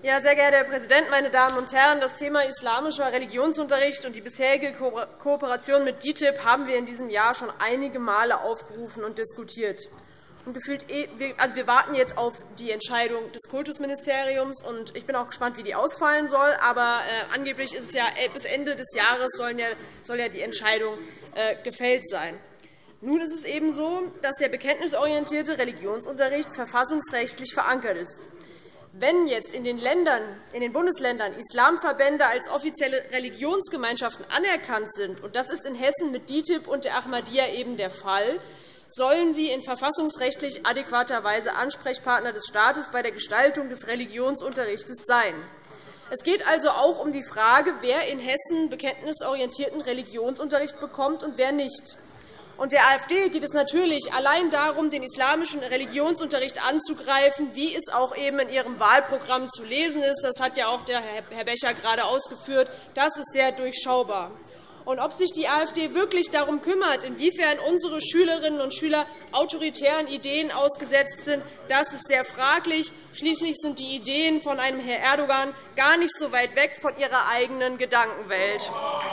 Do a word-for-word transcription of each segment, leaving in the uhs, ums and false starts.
Ja, sehr geehrter Herr Präsident, meine Damen und Herren! Das Thema islamischer Religionsunterricht und die bisherige Kooperation mit D I T I B haben wir in diesem Jahr schon einige Male aufgerufen und diskutiert. Und gefühlt, also wir warten jetzt auf die Entscheidung des Kultusministeriums. Und ich bin auch gespannt, wie die ausfallen soll. Aber äh, angeblich ist es ja, bis Ende des Jahres sollen ja, soll ja die Entscheidung äh, gefällt sein. Nun ist es eben so, dass der bekenntnisorientierte Religionsunterricht verfassungsrechtlich verankert ist. Wenn jetzt in den, Ländern, in den Bundesländern Islamverbände als offizielle Religionsgemeinschaften anerkannt sind, und das ist in Hessen mit D I T I B und der Ahmadiyya eben der Fall, sollen sie in verfassungsrechtlich adäquater Weise Ansprechpartner des Staates bei der Gestaltung des Religionsunterrichts sein. Es geht also auch um die Frage, wer in Hessen bekenntnisorientierten Religionsunterricht bekommt und wer nicht. Und der AfD geht es natürlich allein darum, den islamischen Religionsunterricht anzugreifen, wie es auch eben in ihrem Wahlprogramm zu lesen ist. Das hat ja auch der Herr Becher gerade ausgeführt. Das ist sehr durchschaubar. Und ob sich die AfD wirklich darum kümmert, inwiefern unsere Schülerinnen und Schüler autoritären Ideen ausgesetzt sind, das ist sehr fraglich. Schließlich sind die Ideen von einem Herrn Erdogan gar nicht so weit weg von ihrer eigenen Gedankenwelt.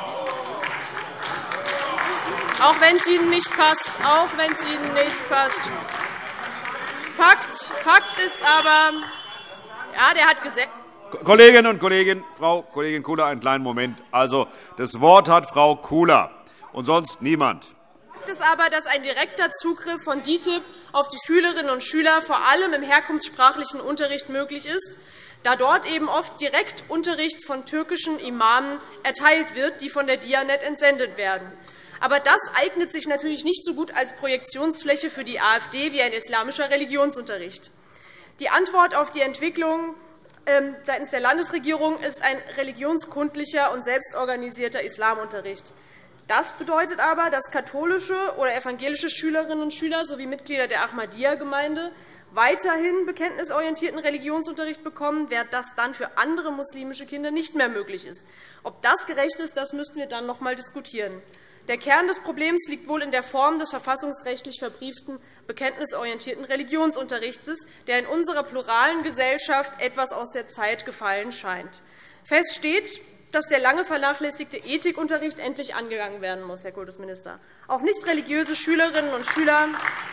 Auch wenn es Ihnen nicht passt, auch wenn es Ihnen nicht passt. Fakt, Fakt ist aber, ja, der hat gesagt. Kolleginnen und Kollegen, Frau Kollegin Kula, einen kleinen Moment. Also, das Wort hat Frau Kula und sonst niemand. Fakt ist aber, dass ein direkter Zugriff von D I T I B auf die Schülerinnen und Schüler vor allem im herkunftssprachlichen Unterricht möglich ist, da dort eben oft direkt Unterricht von türkischen Imamen erteilt wird, die von der Diyanet entsendet werden. Aber das eignet sich natürlich nicht so gut als Projektionsfläche für die AfD wie ein islamischer Religionsunterricht. Die Antwort auf die Entwicklung seitens der Landesregierung ist ein religionskundlicher und selbstorganisierter Islamunterricht. Das bedeutet aber, dass katholische oder evangelische Schülerinnen und Schüler sowie Mitglieder der Ahmadiyya-Gemeinde weiterhin bekenntnisorientierten Religionsunterricht bekommen, während das dann für andere muslimische Kinder nicht mehr möglich ist. Ob das gerecht ist, das müssten wir dann noch einmal diskutieren. Der Kern des Problems liegt wohl in der Form des verfassungsrechtlich verbrieften bekenntnisorientierten Religionsunterrichts, der in unserer pluralen Gesellschaft etwas aus der Zeit gefallen scheint. Fest steht, dass der lange vernachlässigte Ethikunterricht endlich angegangen werden muss, Herr Kultusminister. Auch nicht religiöse Schülerinnen und Schüler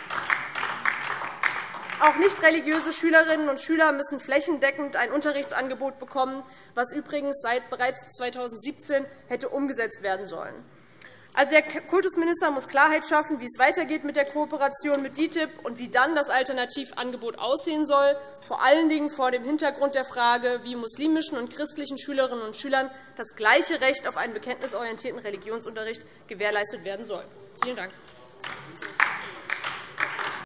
Auch nicht religiöse Schülerinnen und Schüler müssen flächendeckend ein Unterrichtsangebot bekommen, was übrigens seit bereits zweitausendsiebzehn hätte umgesetzt werden sollen. Also, der Kultusminister muss Klarheit schaffen, wie es weitergeht mit der Kooperation mit D I T I B und wie dann das Alternativangebot aussehen soll, vor allen Dingen vor dem Hintergrund der Frage, wie muslimischen und christlichen Schülerinnen und Schülern das gleiche Recht auf einen bekenntnisorientierten Religionsunterricht gewährleistet werden soll. Vielen Dank.